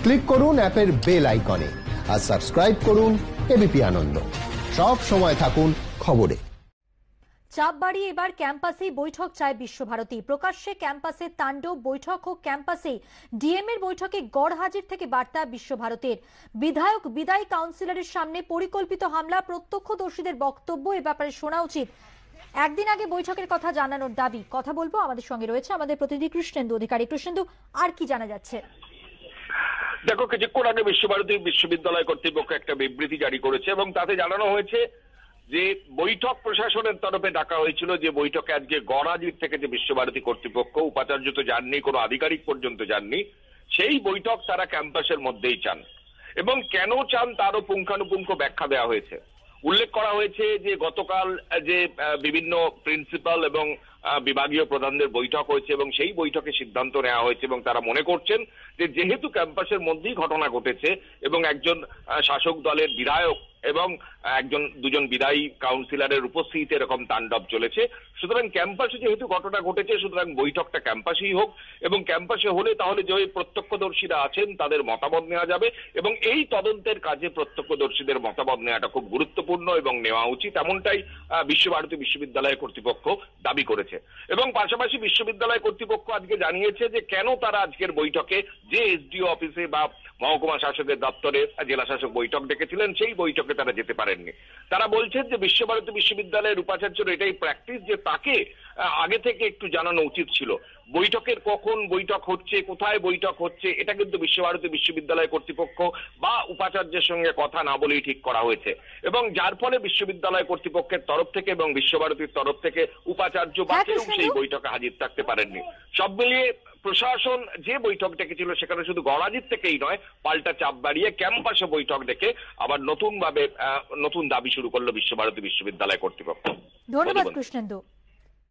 Click করুন অ্যাপের bell আইকনে আর সাবস্ক্রাইব করুন এবিপি আনন্দ। সব সময় থাকুন খবরে। চাপ বাড়িয়ে এবার ক্যাম্পাসেই বৈঠক চায় বিশ্বভারতী। প্রকাশ্যে ক্যাম্পাসে তাণ্ডব, বৈঠক হোক ক্যাম্পাসেই। ডিএম এর বৈঠকে গড়হাজির থেকে বার্তা বিশ্বভারতীর। বিধায়ক বিদায়ী কাউন্সিলরের সামনে পরিকল্পিত হামলা, প্রত্যক্ষদর্শীদের বক্তব্য এ ব্যাপারে শোনা উচিত। একদিন আগে বৈঠকের কথা জানানোর দাবি। কথা বলবো, আমাদের সঙ্গে রয়েছে আমাদের প্রতিনিধি কৃষ্ণেন্দু অধিকারী। কৃষ্ণেন্দু, আর কি জানা যাচ্ছে? দেখো, কিছুক্ষণ আগে বিশ্বভারতী বিশ্ববিদ্যালয় কর্তৃপক্ষ একটা বিবৃতি জারি করেছে এবং তাতে জানানো হয়েছে যে বৈঠক প্রশাসনের তরফে ডাকা হয়েছিল, যে বৈঠকে আজকে গড়হাজির থেকে যে বিশ্বভারতী কর্তৃপক্ষ, উপাচার্য তো যাননি, কোনো আধিকারিক পর্যন্ত যাননি, সেই বৈঠক তারা ক্যাম্পাসের মধ্যেই চান এবং কেন চান তারও পুঙ্খানুপুঙ্খ ব্যাখ্যা দেওয়া হয়েছে। উল্লেখ করা হয়েছে যে গতকাল যে বিভিন্ন প্রিন্সিপাল এবং বিভাগীয় প্রধানদের বৈঠক হয়েছে এবং সেই বৈঠকে সিদ্ধান্ত নেওয়া হয়েছে এবং তারা মনে করছেন যে যেহেতু ক্যাম্পাসের মধ্যেই ঘটনা ঘটেছে এবং একজন শাসক দলের বিধায়ক এবং দুজন বিদায়ী কাউন্সিলরের উপস্থিতিতে এরকম তাণ্ডব চলেছে, সুতরাং ক্যাম্পাসে যেহেতু ঘটনা ঘটেছে সুতরাং বৈঠকটা ক্যাম্পাসেই হোক এবং ক্যাম্পাসে হলে তাহলে যে প্রত্যক্ষদর্শীরা আছেন তাদের মতামত নেওয়া যাবে এবং এই তদন্তের কাজে প্রত্যক্ষদর্শীদের মতামত নেওয়াটা খুব গুরুত্বপূর্ণ এবং নেওয়া উচিত, এমনটাই বিশ্বভারতী বিশ্ববিদ্যালয় কর্তৃপক্ষ দাবি করেছে। এবং পাশাপাশি বিশ্ববিদ্যালয় কর্তৃপক্ষ আজকে জানিয়েছে যে কেন তারা আজকের বৈঠকে যে এসডিও অফিসে বা মহকুমা শাসকের দপ্তরে জেলা শাসক বৈঠক ডেকেছিলেন সেই বৈঠকে তারা যেতে পারেননি। তারা বলছেন যে বিশ্বভারতী বিশ্ববিদ্যালয়ের উপাচার্যের এটাই প্র্যাকটিস যে তাকে আগে থেকে একটু জানানো উচিত ছিল। বৈঠকের কখন বৈঠক হচ্ছে, কোথায় বৈঠক হচ্ছে, এটা কিন্তু বিশ্বভারতী বিশ্ববিদ্যালয় কর্তৃপক্ষ বা উপাচার্যের সঙ্গে কথা না বলেই ঠিক করা হয়েছে এবং যার ফলে বিশ্ববিদ্যালয় কর্তৃপক্ষের তরফ থেকে এবং বিশ্বভারতীর তরফ থেকে উপাচার্য বা কেউ সেই বৈঠকে হাজির থাকতে পারেননি। সব মিলিয়ে প্রশাসন যে বৈঠক ডেকেছিল সেখানে শুধু গড়হাজির থেকেই নয়, পাল্টা চাপ বাড়িয়ে ক্যাম্পাসে বৈঠক ডেকে আবার নতুন দাবি শুরু করলো বিশ্বভারতী বিশ্ববিদ্যালয় কর্তৃপক্ষ। ধন্যবাদ কৃষ্ণেন্দু।